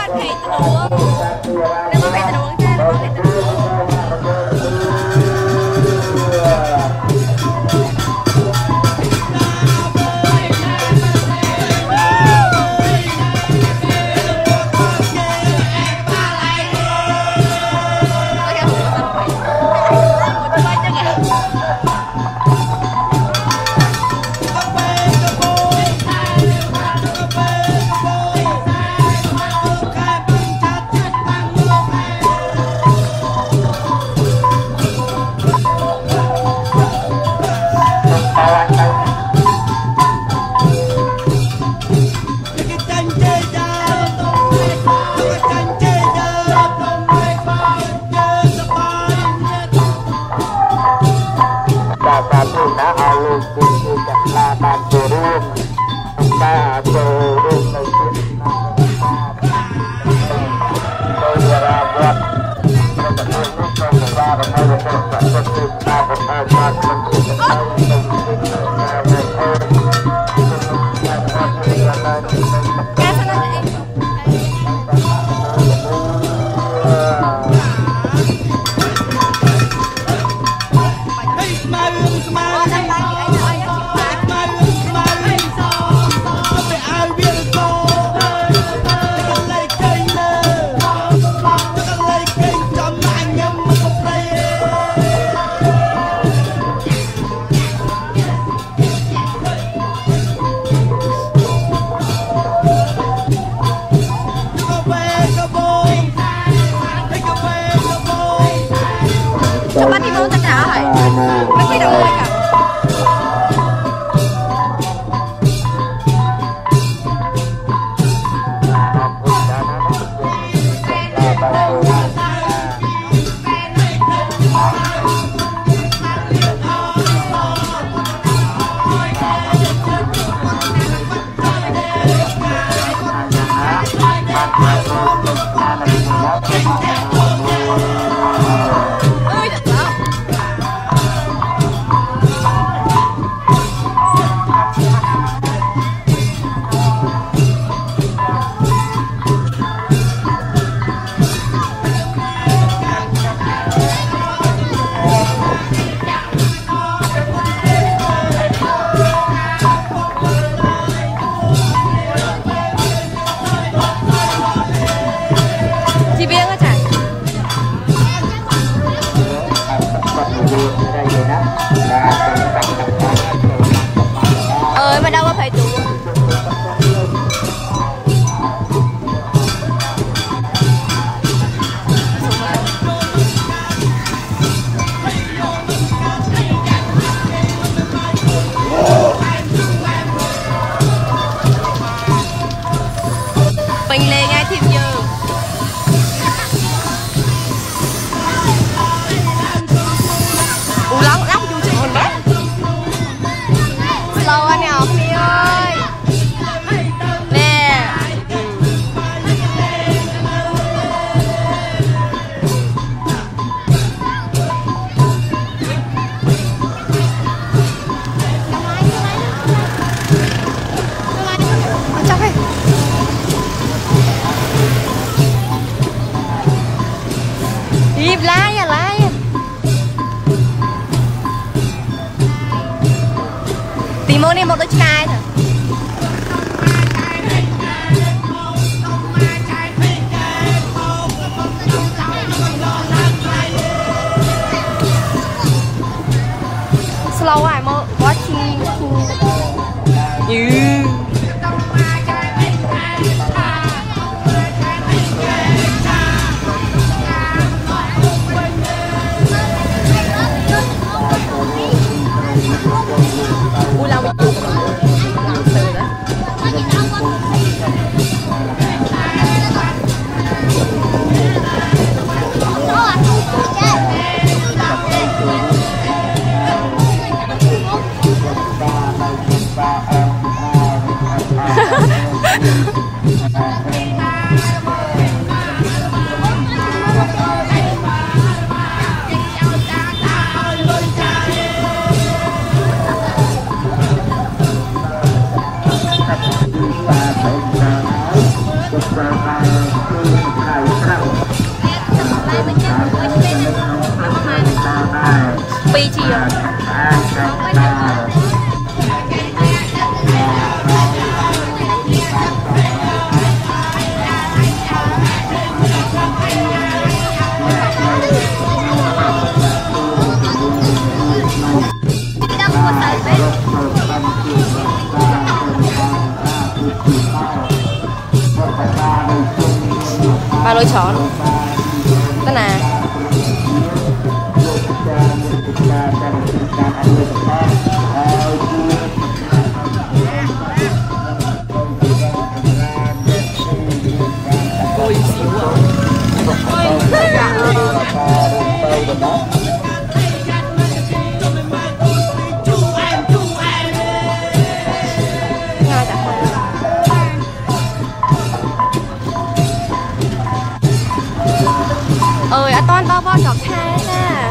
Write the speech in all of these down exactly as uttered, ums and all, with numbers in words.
ดเพจตัวเรียกว่าเพจตัวแค่เรียกว่าเพจตัว Slow I'm watching you. Ulang itu langsung dah. Bye. ปีจีอ่ะba lối chón tất nà ôi xíu à ơi à toan bao bao chọc hai nè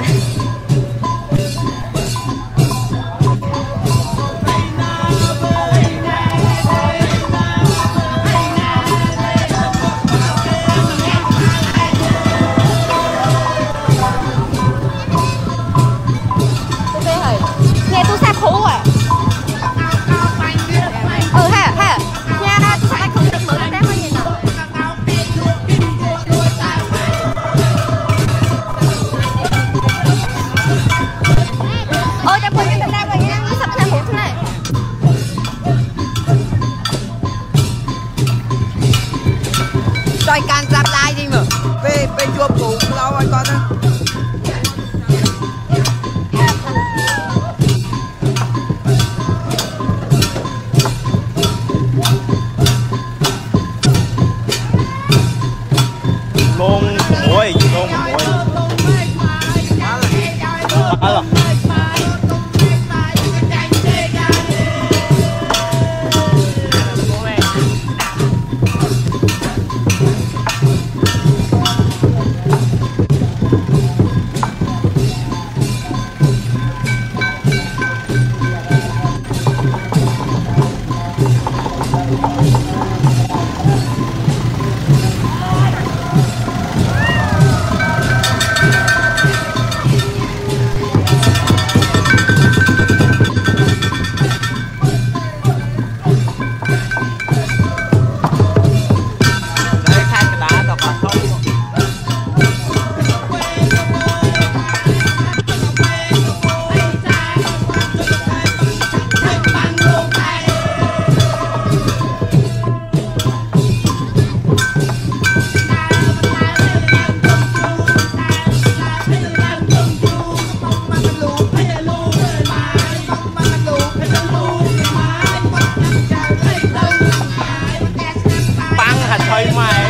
nghe tôi xe khổ à ừ ha ha nha na tôi sẽ không được mở ra đấy gì nào ôi cho tôi cái ra rồi nha nó sắp thêm một thế này rồi càng rạp lại đi mà về về chùa cụ lâu rồi con á con muối con muối đó là thôi mày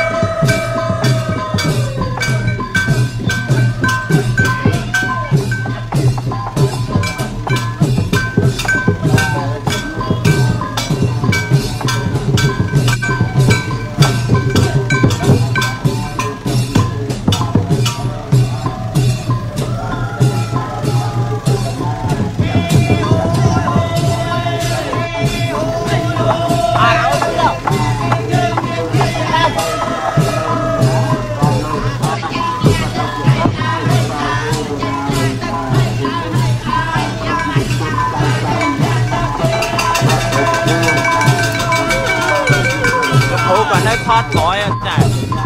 còn nơi thoát gói à chả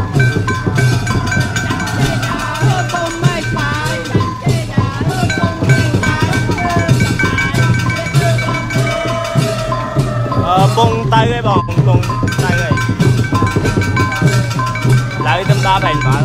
ờ bông tay cái bọn bông tay này lại tâm ta thành phá